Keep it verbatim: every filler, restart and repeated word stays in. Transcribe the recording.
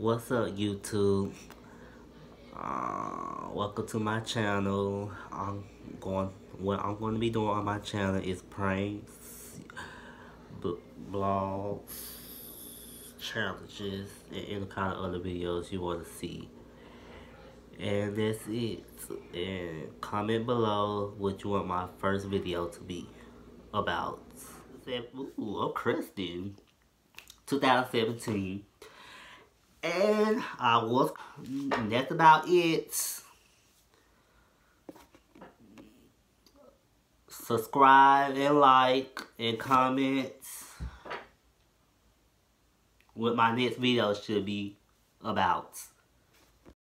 What's up, YouTube? Uh, welcome to my channel. I'm going. What I'm going to be doing on my channel is pranks, b blogs, challenges, and any kind of other videos you want to see. And that's it. And comment below what you want my first video to be about. Ooh, I'm Kristen. twenty seventeen. And I was, that's about it. Subscribe and like and comment what my next video should be about.